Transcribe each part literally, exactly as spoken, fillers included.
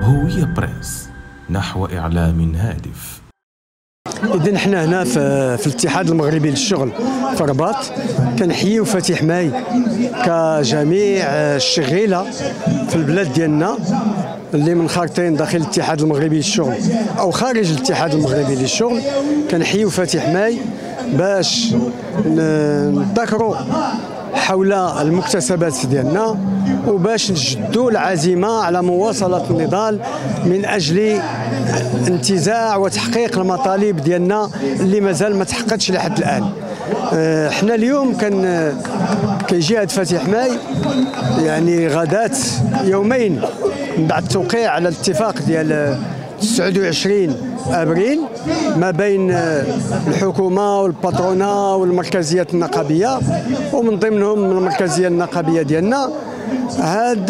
هوية بريس نحو إعلام هادف. إذن حنا هنا في, في الاتحاد المغربي للشغل في الرباط كنحييو فتيح ماي كجميع الشغيله في البلاد ديالنا اللي منخرطين داخل الاتحاد المغربي للشغل او خارج الاتحاد المغربي للشغل. كنحييو فتيح ماي باش نذكروا حول المكتسبات ديالنا وباش نجدوا العزيمه على مواصله النضال من اجل انتزاع وتحقيق المطالب ديالنا اللي مازال ما تحققتش لحد الان. احنا اليوم كان كيجي هاد فتيح ماي يعني غداة يومين من بعد التوقيع على الاتفاق ديال تسعة وعشرين ابريل ما بين الحكومه والباترونا والمركزيات النقابيه ومن ضمنهم المركزيه النقابيه ديالنا. هاد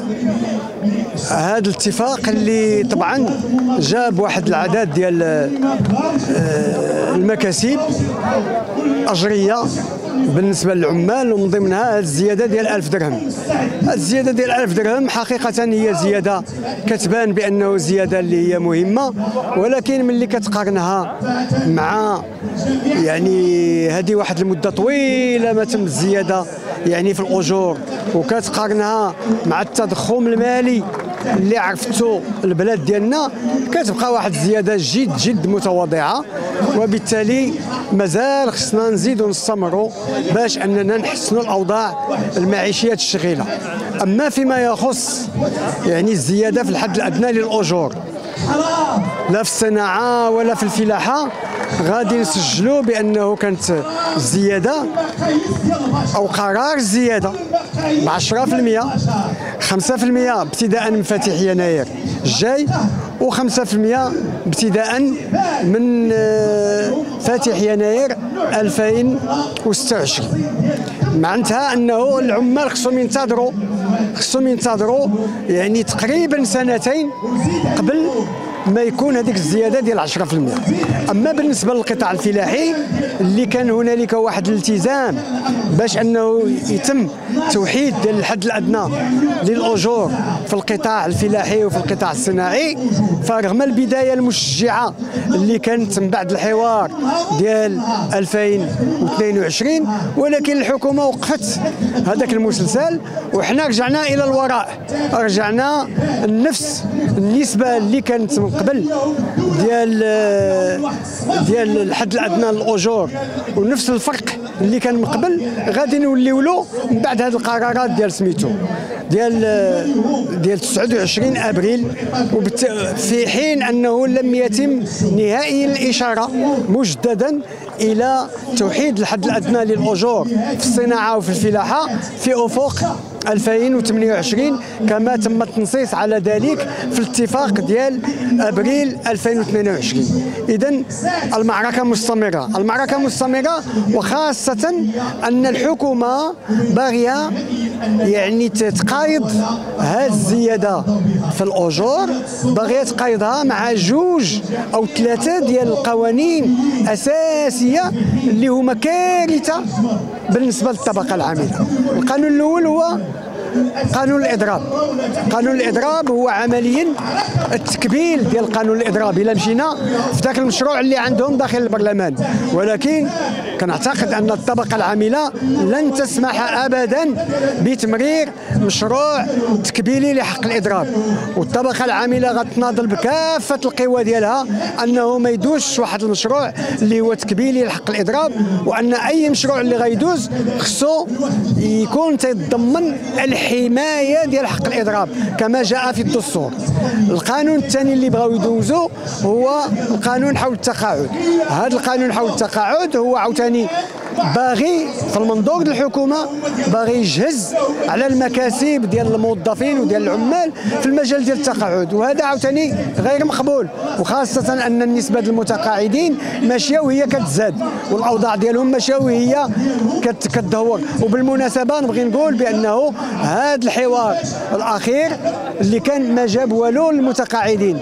هاد الاتفاق اللي طبعا جاب واحد العدد ديال المكاسب اجريه بالنسبه للعمال ومن ضمنها هذه الزياده ديال ألف درهم. هذه الزياده ديال ألف درهم حقيقه هي زياده كتبان بانه زياده اللي هي مهمه، ولكن ملي كتقارنها مع يعني هذه واحد المده طويله ما تم الزياده يعني في الاجور وكتقارنها مع التضخم المالي اللي عرفتو البلاد ديالنا كتبقى واحد الزياده جد جد متواضعه، وبالتالي مازال خصنا نزيدوا نستمروا باش اننا نحسنوا الاوضاع المعيشيه الشغيله. اما فيما يخص يعني الزياده في الحد الادنى للاجور لا في الصناعه ولا في الفلاحه غادي نسجلوا بانه كانت الزياده او قرار الزياده ب عشرة في المئة خمسة في المئة ابتداء من فاتح يناير الجاي وخمسة في المئة ابتداء من فاتح يناير ألفين وستة وعشرين. معناتها انه العمال خصهم ينتظروا خصهم ينتظروا يعني تقريبا سنتين قبل ما يكون هذيك الزياده ديال عشرة في المئة. اما بالنسبه للقطاع الفلاحي اللي كان هنالك واحد الالتزام باش انه يتم توحيد ديال الحد الادنى للاجور في القطاع الفلاحي وفي القطاع الصناعي، فرغم البدايه المشجعه اللي كانت من بعد الحوار ديال ألفين واثنين وعشرين، ولكن الحكومه وقفت هذاك المسلسل وحنا رجعنا الى الوراء، رجعنا نفس النسبه اللي كانت من قبل ديال ديال الحد الادنى للاجور ونفس الفرق اللي كان من قبل غادي نوليو له من بعد هذه القرارات ديال سميتو ديال ديال تسعة وعشرين ابريل، في حين انه لم يتم نهائي الاشاره مجددا الى توحيد الحد الادنى للاجور في الصناعه وفي الفلاحه في افق ألفين وثمانية وعشرين كما تم التنصيص على ذلك في الاتفاق ديال ابريل ألفين واثنين وعشرين. اذا المعركه مستمره، المعركه مستمره وخاصه ان الحكومه باغيه يعني تقايض هذه الزياده في الاجور، باغيه تقايضها مع جوج او ثلاثه ديال القوانين اساسيه اللي هما كارثه بالنسبه للطبقه العامله. القانون الاول هو قانون الاضراب. قانون الاضراب هو عمليا التكبيل ديال قانون الاضراب الا مشينا في ذاك المشروع اللي عندهم داخل البرلمان، ولكن كنعتقد ان الطبقه العامله لن تسمح ابدا بتمرير مشروع تكبيلي لحق الاضراب، والطبقه العامله غتناضل بكافه القوى ديالها انه ما يدوزش واحد المشروع اللي هو تكبيلي لحق الاضراب، وان اي مشروع اللي غيدوز خصو يكون تيتضمن الحمايه ديال حق الاضراب كما جاء في الدستور. القانون الثاني اللي بغاو يدوزوا هو القانون حول التقاعد. هذا القانون حول التقاعد هو عاوتاني باغي في المنظور ديال الحكومه باغي يجهز على المكاسب ديال الموظفين وديال العمال في المجال ديال التقاعد، وهذا عاوتاني غير مقبول، وخاصه ان النسبه ديال المتقاعدين ماشيه وهي كتزاد والاوضاع ديالهم ماشيه وهي كتدهور. وبالمناسبه نبغي نقول بانه هذا الحوار الاخير اللي كان ما جاب والو للمتقاعدين،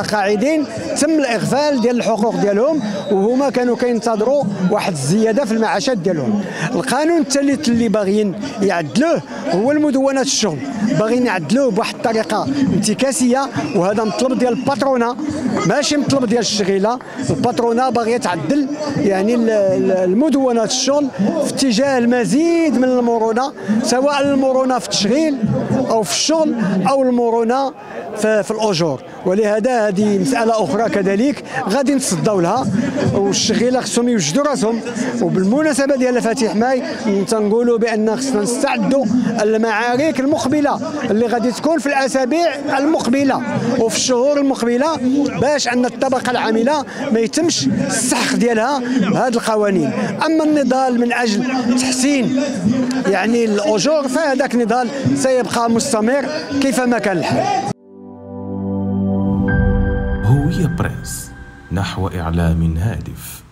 المتقاعدين تم الاغفال ديال الحقوق ديالهم وهما كانوا كينتظروا واحد الزياده في المعاش المعاشات ديالهم. القانون الثالث اللي باغيين يعدلوه هو المدونات الشغل، باغيين يعدلوه بواحد الطريقه انتكاسيه، وهذا مطلب ديال الباترونه ماشي مطلب ديال الشغيله. الباترونه باغيه تعدل يعني المدونات الشغل في اتجاه المزيد من المرونه، سواء المرونه في التشغيل او في الشغل او المرونه في, في الاجور. ولهذا هذه مساله اخرى كذلك غادي نتصداو لها، والشغيله خصهم يوجدوا راسهم. وبالمناسبه ديال فاتح ماي تنقولوا بان خصنا نستعدوا المعارك المقبله اللي غادي تكون في الاسابيع المقبله وفي الشهور المقبله، باش ان الطبقه العامله ما يتمش السحق ديالها بهذه القوانين. اما النضال من اجل تحسين يعني الاجور فهذاك نضال سيبقى مستمر كيفما كان الحال. هوية بريس نحو إعلام هادف.